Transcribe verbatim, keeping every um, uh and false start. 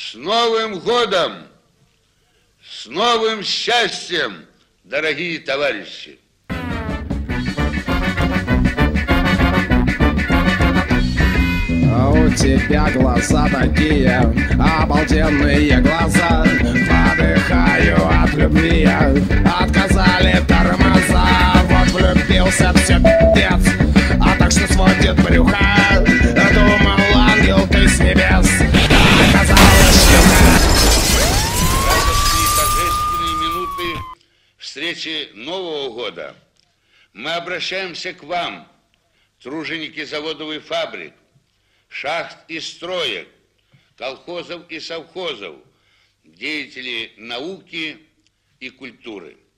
С Новым годом! С новым счастьем, дорогие товарищи! А у тебя глаза такие, обалденные глаза. Подыхаю от любви, отказали тормоза. Вот влюбился, все пиздец, а так что сводит брюха. Думал, ангел ты с небес, оказалось, что... Радостные торжественные минуты встречи Нового года. Мы обращаемся к вам, труженики заводов и фабрик, шахт и строек, колхозов и совхозов, деятели науки и культуры.